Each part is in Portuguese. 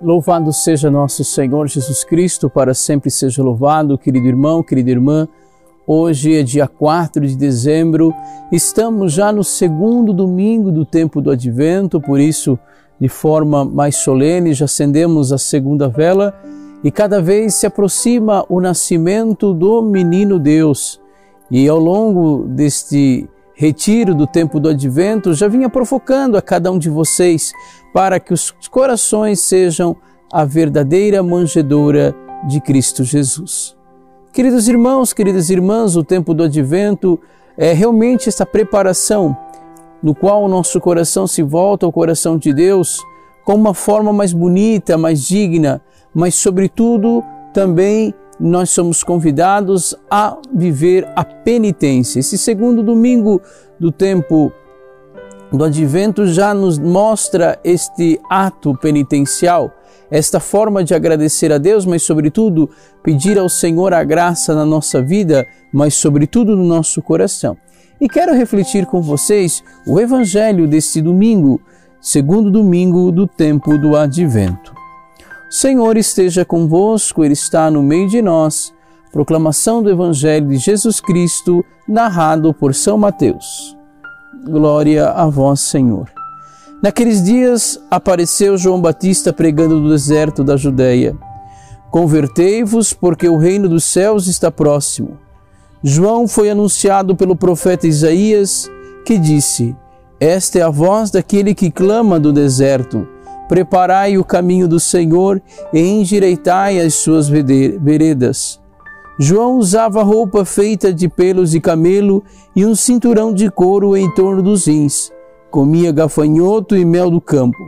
Louvado seja nosso Senhor Jesus Cristo, para sempre seja louvado, querido irmão, querida irmã. Hoje é dia 4 de dezembro, estamos já no segundo domingo do tempo do Advento, por isso, de forma mais solene, já acendemos a segunda vela e cada vez se aproxima o nascimento do menino Deus. E ao longo deste retiro do tempo do Advento, já vinha provocando a cada um de vocês para que os corações sejam a verdadeira manjedoura de Cristo Jesus. Queridos irmãos, queridas irmãs, o tempo do Advento é realmente essa preparação no qual o nosso coração se volta ao coração de Deus com uma forma mais bonita, mais digna, mas sobretudo também nós somos convidados a viver a penitência. Esse segundo domingo do tempo do Advento já nos mostra este ato penitencial, esta forma de agradecer a Deus, mas sobretudo pedir ao Senhor a graça na nossa vida, mas sobretudo no nosso coração. E quero refletir com vocês o Evangelho deste domingo, segundo domingo do tempo do Advento. O Senhor esteja convosco, Ele está no meio de nós. Proclamação do Evangelho de Jesus Cristo, narrado por São Mateus. Glória a vós, Senhor. Naqueles dias apareceu João Batista pregando no deserto da Judeia. Convertei-vos, porque o reino dos céus está próximo. João foi anunciado pelo profeta Isaías, que disse: Esta é a voz daquele que clama do deserto. Preparai o caminho do Senhor e endireitai as suas veredas. João usava roupa feita de pelos de camelo e um cinturão de couro em torno dos rins. Comia gafanhoto e mel do campo.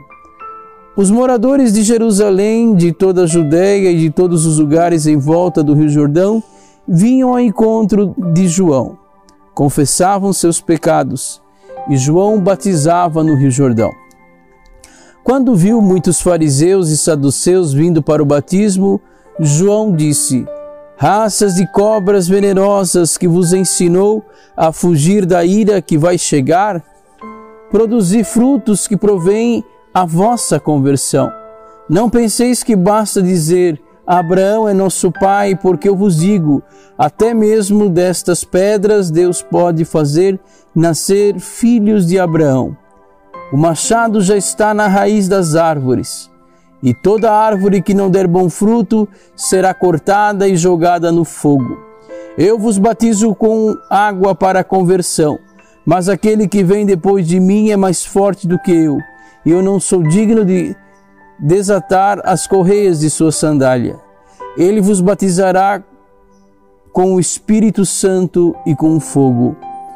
Os moradores de Jerusalém, de toda a Judéia e de todos os lugares em volta do Rio Jordão, vinham ao encontro de João. Confessavam seus pecados e João batizava no Rio Jordão. Quando viu muitos fariseus e saduceus vindo para o batismo, João disse: Raças de cobras venenosas, que vos ensinou a fugir da ira que vai chegar, produzi frutos que provêm a vossa conversão. Não penseis que basta dizer: Abraão é nosso pai, porque eu vos digo, até mesmo destas pedras Deus pode fazer nascer filhos de Abraão. O machado já está na raiz das árvores, e toda árvore que não der bom fruto será cortada e jogada no fogo. Eu vos batizo com água para a conversão, mas aquele que vem depois de mim é mais forte do que eu, e eu não sou digno de desatar as correias de sua sandália. Ele vos batizará com o Espírito Santo e com o fogo.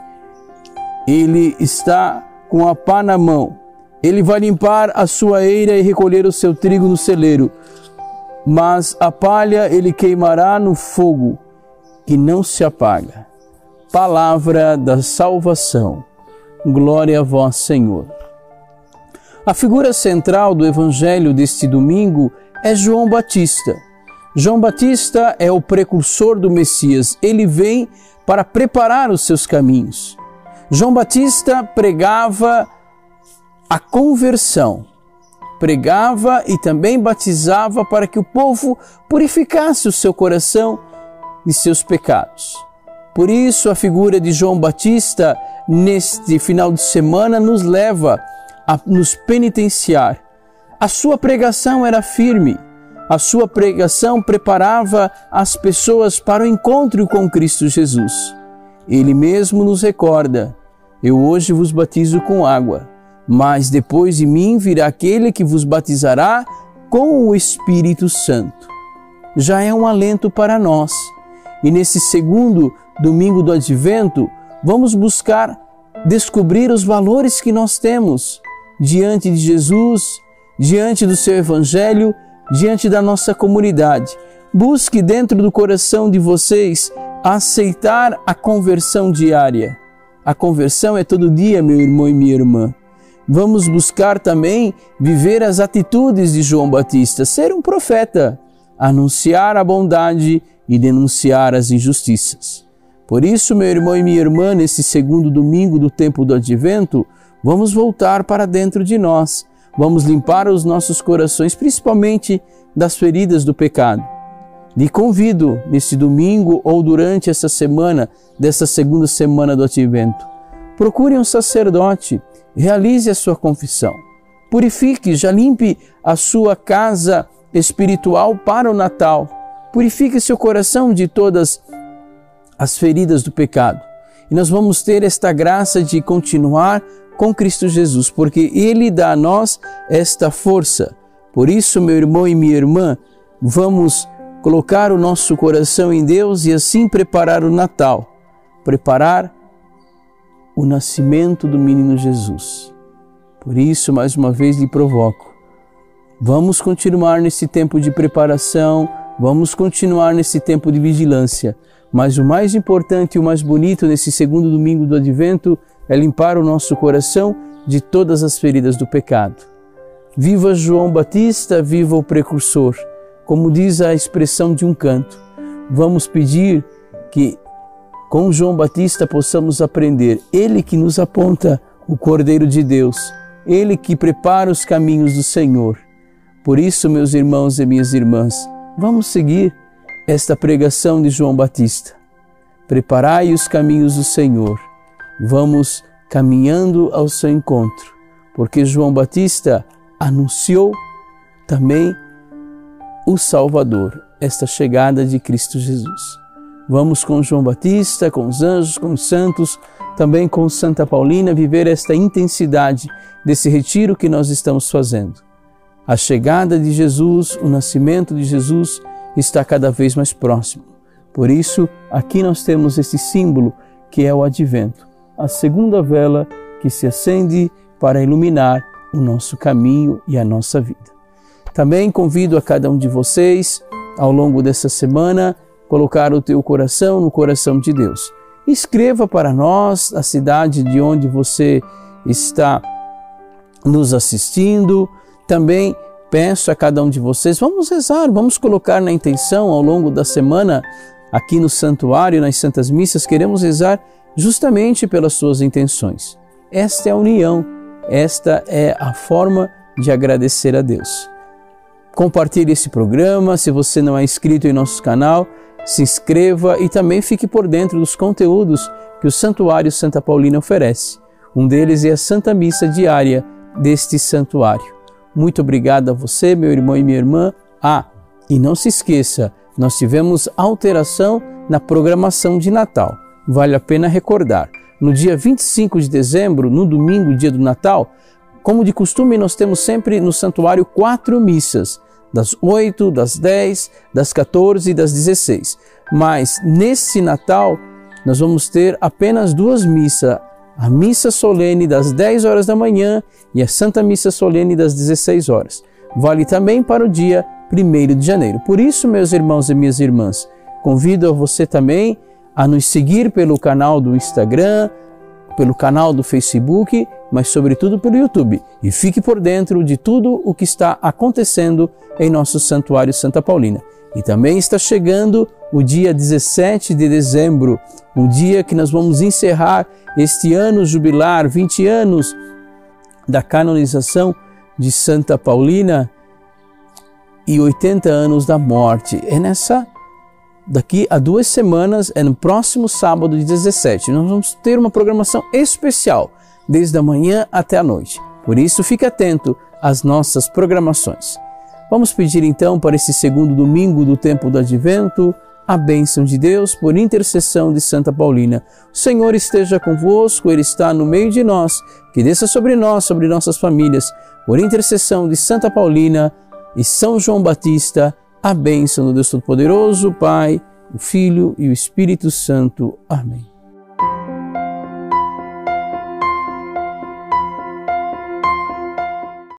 Ele está com a pá na mão. Ele vai limpar a sua eira e recolher o seu trigo no celeiro, mas a palha ele queimará no fogo, que não se apaga. Palavra da salvação. Glória a vós, Senhor. A figura central do Evangelho deste domingo é João Batista. João Batista é o precursor do Messias. Ele vem para preparar os seus caminhos. João Batista pregava a conversão, pregava e também batizava para que o povo purificasse o seu coração de seus pecados. Por isso, a figura de João Batista, neste final de semana, nos leva a nos penitenciar. A sua pregação era firme, a sua pregação preparava as pessoas para o encontro com Cristo Jesus. Ele mesmo nos recorda: Eu hoje vos batizo com água, mas depois de mim virá aquele que vos batizará com o Espírito Santo. Já é um alento para nós. E nesse segundo domingo do Advento, vamos buscar descobrir os valores que nós temos diante de Jesus, diante do seu Evangelho, diante da nossa comunidade. Busque dentro do coração de vocês aceitar a conversão diária. A conversão é todo dia, meu irmão e minha irmã. Vamos buscar também viver as atitudes de João Batista, ser um profeta, anunciar a bondade e denunciar as injustiças. Por isso, meu irmão e minha irmã, nesse segundo domingo do tempo do Advento, vamos voltar para dentro de nós, vamos limpar os nossos corações, principalmente das feridas do pecado. Lhe convido nesse domingo ou durante essa semana, dessa segunda semana do Advento, procure um sacerdote, realize a sua confissão, purifique, já limpe a sua casa espiritual para o Natal, purifique seu coração de todas as feridas do pecado. E nós vamos ter esta graça de continuar com Cristo Jesus, porque Ele dá a nós esta força. Por isso, meu irmão e minha irmã, vamos colocar o nosso coração em Deus e assim preparar o Natal, preparar o nascimento do menino Jesus. Por isso, mais uma vez lhe provoco, vamos continuar nesse tempo de preparação, vamos continuar nesse tempo de vigilância, mas o mais importante e o mais bonito nesse segundo domingo do Advento é limpar o nosso coração de todas as feridas do pecado. Viva João Batista, viva o precursor! Como diz a expressão de um canto, vamos pedir que com João Batista possamos aprender, ele que nos aponta o Cordeiro de Deus, ele que prepara os caminhos do Senhor. Por isso, meus irmãos e minhas irmãs, vamos seguir esta pregação de João Batista. Preparai os caminhos do Senhor. Vamos caminhando ao seu encontro, porque João Batista anunciou também o Salvador, esta chegada de Cristo Jesus. Vamos com João Batista, com os anjos, com os santos, também com Santa Paulina, viver esta intensidade desse retiro que nós estamos fazendo. A chegada de Jesus, o nascimento de Jesus está cada vez mais próximo. Por isso, aqui nós temos esse símbolo que é o Advento, a segunda vela que se acende para iluminar o nosso caminho e a nossa vida. Também convido a cada um de vocês, ao longo dessa semana, colocar o teu coração no coração de Deus. Escreva para nós a cidade de onde você está nos assistindo. Também peço a cada um de vocês, vamos rezar, vamos colocar na intenção ao longo da semana, aqui no santuário, nas Santas Missas, queremos rezar justamente pelas suas intenções. Esta é a união, esta é a forma de agradecer a Deus. Compartilhe esse programa, se você não é inscrito em nosso canal, se inscreva e também fique por dentro dos conteúdos que o Santuário Santa Paulina oferece. Um deles é a Santa Missa diária deste santuário. Muito obrigado a você, meu irmão e minha irmã. E não se esqueça, nós tivemos alteração na programação de Natal. Vale a pena recordar. No dia 25 de dezembro, no domingo, dia do Natal, como de costume, nós temos sempre no santuário 4 missas, das 8, das 10, das 14 e das 16. Mas nesse Natal, nós vamos ter apenas 2 missas, a missa solene das 10 horas da manhã e a Santa Missa solene das 16 horas. Vale também para o dia 1º de janeiro. Por isso, meus irmãos e minhas irmãs, convido a você também a nos seguir pelo canal do Instagram, pelo canal do Facebook, mas sobretudo pelo YouTube. E fique por dentro de tudo o que está acontecendo em nosso Santuário Santa Paulina. E também está chegando o dia 17 de dezembro, um dia que nós vamos encerrar este ano jubilar, 20 anos da canonização de Santa Paulina e 80 anos da morte. Daqui a 2 semanas, é no próximo sábado, de 17. Nós vamos ter uma programação especial, desde a manhã até a noite. Por isso, fique atento às nossas programações. Vamos pedir então para esse segundo domingo do tempo do Advento, a bênção de Deus por intercessão de Santa Paulina. O Senhor esteja convosco, Ele está no meio de nós, que desça sobre nós, sobre nossas famílias, por intercessão de Santa Paulina e São João Batista, a bênção do Deus Todo-Poderoso, Pai, o Filho e o Espírito Santo. Amém.